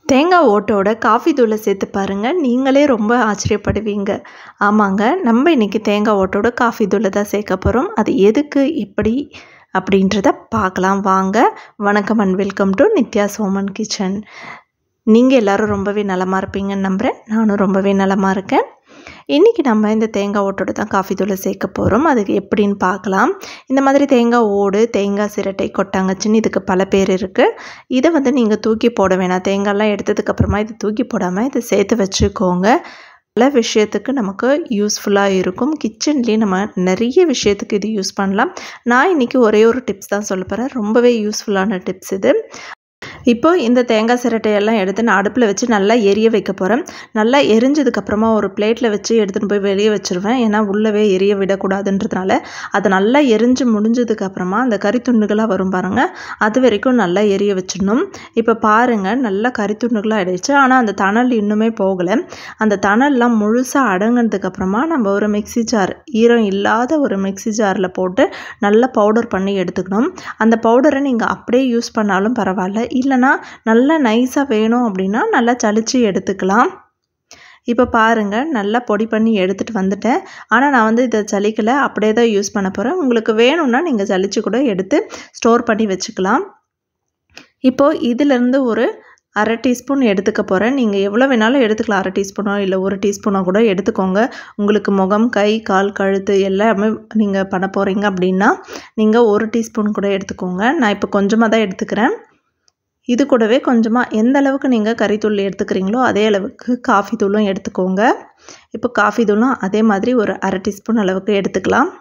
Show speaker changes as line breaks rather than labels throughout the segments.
தேங்காய் ஓட்டோட காஃபி தூளை சேர்த்து பாருங்கள், நீங்களே ரொம்ப ஆச்சரியப்படுவீங்க. ஆமாங்க, நம்ம இன்றைக்கி தேங்காய் ஓட்டோட காஃபி தூளை தான் சேர்க்க போகிறோம். அது எதுக்கு, எப்படி அப்படின்றத பார்க்கலாம் வாங்க. வணக்கம் and welcome to Nithya's home kitchen. நீங்கள் எல்லோரும் ரொம்பவே நலமாக இருப்பீங்கன்னு நம்புகிறேன். நானும் ரொம்பவே நலமாக இருக்கேன். இன்றைக்கி நம்ம இந்த தேங்காய் ஓட்டோடு தான் காஃபி தூளை சேர்க்க போகிறோம். அதுக்கு எப்படின்னு பார்க்கலாம். இந்த மாதிரி தேங்காய் ஓடு, தேங்காய் சிரட்டை, கொட்டாங்கச்சின்னு இதுக்கு பல பேர் இருக்குது. இதை நீங்கள் தூக்கி போட வேணாம். தேங்காய்லாம் எடுத்ததுக்கப்புறமா இதை தூக்கி போடாமல் இதை சேர்த்து வச்சுக்கோங்க. பல விஷயத்துக்கு நமக்கு யூஸ்ஃபுல்லாக இருக்கும். கிச்சன்லேயே நம்ம நிறைய விஷயத்துக்கு இது யூஸ் பண்ணலாம். நான் இன்றைக்கி ஒரே ஒரு டிப்ஸ் தான் சொல்ல போகிறேன். ரொம்பவே யூஸ்ஃபுல்லான டிப்ஸ் இது. இப்போ இந்த தேங்காய் சிரட்டையெல்லாம் எடுத்து நான் அடுப்பில் வச்சு நல்லா எரிய வைக்க போகிறேன். நல்லா எரிஞ்சதுக்கப்புறமா ஒரு பிளேட்டில் வச்சு எடுத்துகிட்டு போய் வெளியே வச்சுருவேன். ஏன்னா உள்ளவே எரிய விடக்கூடாதுன்றதுனால. அது நல்லா எரிஞ்சு முடிஞ்சதுக்கப்புறமா அந்த கறித்துண்டுகளாக வரும் பாருங்கள், அது வரைக்கும் நல்லா எரிய வச்சிடணும். இப்போ பாருங்கள், நல்லா கறித்துண்டுகளாக ஆகிடுச்சு. ஆனால் அந்த தணல் இன்னுமே போகலை. அந்த தணல்லாம் முழுசாக அடங்கினதுக்கப்புறமா நம்ம ஒரு மிக்ஸி ஜார், ஈரம் இல்லாத ஒரு மிக்ஸி ஜாரில் போட்டு நல்லா பவுடர் பண்ணி எடுத்துக்கணும். அந்த பவுடரை நீங்கள் அப்படியே யூஸ் பண்ணாலும் பரவாயில்ல, இல்லைனா நல்லா நைஸாக வேணும் அப்படின்னா நல்லா சலிச்சு எடுத்துக்கலாம். இப்போ பாருங்கள், நல்லா பொடி பண்ணி எடுத்துகிட்டு வந்துட்டேன். ஆனால் நான் இதை சலிக்கலை, அப்படியே தான் யூஸ் பண்ண போகிறேன். உங்களுக்கு வேணும்னா நீங்கள் சலிச்சு கூட எடுத்து ஸ்டோர் பண்ணி வச்சுக்கலாம். இப்போது இதிலேருந்து ஒரு 1/2 டீஸ்பூன் எடுத்துக்க போகிறேன். நீங்கள் எவ்வளோ வேணாலும் எடுத்துக்கலாம். 1/2 டீஸ்பூனோ இல்லை 1 டீஸ்பூனோ கூட எடுத்துக்கோங்க. உங்களுக்கு முகம், கை, கால், கழுத்து எல்லாமே நீங்கள் பண்ண போகிறீங்க அப்படின்னா நீங்கள் 1 டீஸ்பூன் கூட எடுத்துக்கோங்க. நான் இப்போ கொஞ்சமாக தான் எடுத்துக்கிறேன். இது கூடவே கொஞ்சமாக எந்த அளவுக்கு நீங்கள் கறித்தூள் எடுத்துக்கிறீங்களோ அதே அளவுக்கு காஃபி தூளும் எடுத்துக்கோங்க. இப்போ காஃபி தூளும் அதே மாதிரி ஒரு 1/2 டீஸ்பூன் அளவுக்கு எடுத்துக்கலாம்.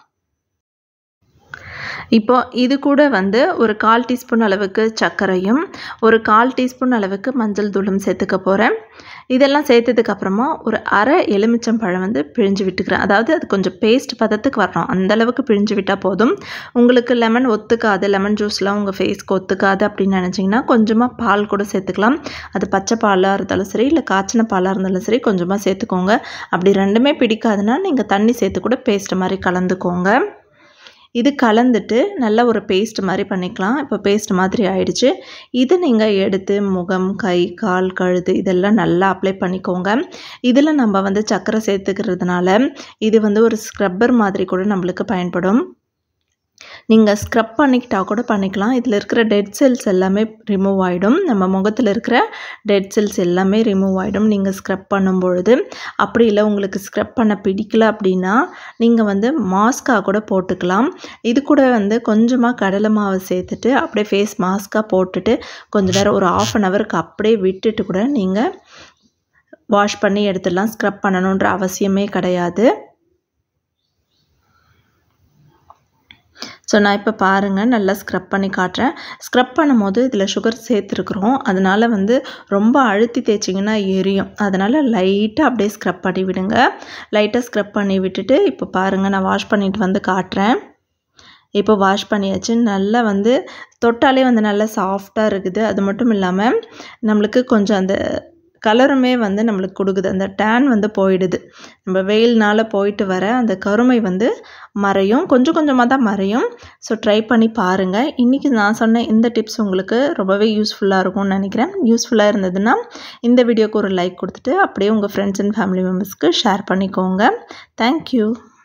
இப்போ இது கூட ஒரு 1/4 டீஸ்பூன் அளவுக்கு சர்க்கரையும் ஒரு 1/4 டீஸ்பூன் அளவுக்கு மஞ்சள் தூளும் சேர்த்துக்க போகிறேன். இதெல்லாம் சேர்த்ததுக்கப்புறமா ஒரு 1/2 எலுமிச்சம்பழம் பிழிஞ்சு விட்டுக்கிறேன். அதாவது அது கொஞ்சம் பேஸ்ட் பதத்துக்கு வரணும், அந்தளவுக்கு பிழிஞ்சு விட்டால் போதும். உங்களுக்கு லெமன் ஒத்துக்காது, லெமன் ஜூஸ்லாம் உங்கள் ஃபேஸ்க்கு ஒத்துக்காது அப்படின்னு நினச்சிங்கன்னா கொஞ்சமாக பால் கூட சேர்த்துக்கலாம். அது பச்சை பாலாக இருந்தாலும் சரி, இல்லை காய்ச்சின பாலாக இருந்தாலும் சரி, கொஞ்சமாக சேர்த்துக்கோங்க. அப்படி ரெண்டுமே பிடிக்காதுன்னா நீங்கள் தண்ணி சேர்த்து கூட பேஸ்ட் மாதிரி கலந்துக்கோங்க. இது கலந்துட்டு நல்ல ஒரு பேஸ்ட் மாதிரி பண்ணிக்கலாம். இப்போ பேஸ்ட் மாதிரி ஆயிடுச்சு. இது நீங்கள் எடுத்து முகம், கை, கால், கழுத்து இதெல்லாம் நல்லா அப்ளை பண்ணிக்கோங்க. இதில் நம்ம சர்க்கரை சேர்த்துக்கிறதுனால இது ஒரு ஸ்க்ரப்பர் மாதிரி கூட நம்மளுக்கு பயன்படும். நீங்கள் ஸ்க்ரப் பண்ணிக்கிட்டால் கூட பண்ணிக்கலாம். இதில் இருக்கிற டெட் செல்ஸ் எல்லாமே ரிமூவ் ஆகிடும். நம்ம முகத்தில் இருக்கிற டெட் செல்ஸ் எல்லாமே ரிமூவ் ஆகிடும் நீங்கள் ஸ்க்ரப் பண்ணும்பொழுது. அப்படி இல்லை உங்களுக்கு ஸ்க்ரப் பண்ண பிடிக்கல அப்படின்னா நீங்கள் மாஸ்காக கூட போட்டுக்கலாம். இது கூட கொஞ்சமாக கடலை மாவை சேர்த்துட்டு அப்படியே ஃபேஸ் மாஸ்காக போட்டுட்டு கொஞ்சம் நேரம் ஒரு 1/2 அன் ஹவருக்கு அப்படியே விட்டுட்டு கூட நீங்கள் வாஷ் பண்ணி எடுத்துடலாம். ஸ்க்ரப் பண்ணணுன்ற அவசியமே கிடையாது. ஸோ நான் இப்போ பாருங்கள், நல்லா ஸ்க்ரப் பண்ணி காட்டுறேன். ஸ்க்ரப் பண்ணும்போது இதில் சுகர் சேர்த்துருக்குறோம். அதனால் ரொம்ப அழுத்தி தேய்ச்சிங்கன்னா எரியும். அதனால் லைட்டாக அப்படியே ஸ்க்ரப் பண்ணி விடுங்க. லைட்டாக ஸ்க்ரப் பண்ணி விட்டுட்டு இப்போ பாருங்கள், நான் வாஷ் பண்ணிவிட்டு காட்டுறேன். இப்போ வாஷ் பண்ணியாச்சு. நல்லா தொட்டாலே நல்லா சாஃப்டாக இருக்குது. அது மட்டும் இல்லாமல் நம்மளுக்கு கொஞ்சம் அந்த கலருமே நம்மளுக்கு கொடுக்குது. அந்த டேன் போயிடுது. நம்ம வெயில்னால் போயிட்டு வர அந்த கருமை மறையும். கொஞ்சம் கொஞ்சமாக தான் மறையும். ஸோ ட்ரை பண்ணி பாருங்கள். இன்றைக்கி நான் சொன்ன இந்த டிப்ஸ் உங்களுக்கு ரொம்பவே யூஸ்ஃபுல்லாக இருக்கும்னு நினைக்கிறேன். யூஸ்ஃபுல்லாக இருந்ததுன்னா இந்த வீடியோக்கு ஒரு லைக் கொடுத்துட்டு அப்படியே உங்கள் ஃப்ரெண்ட்ஸ் அண்ட் ஃபேமிலி மெம்பர்ஸ்க்கு ஷேர் பண்ணிக்கோங்க. தேங்க்யூ.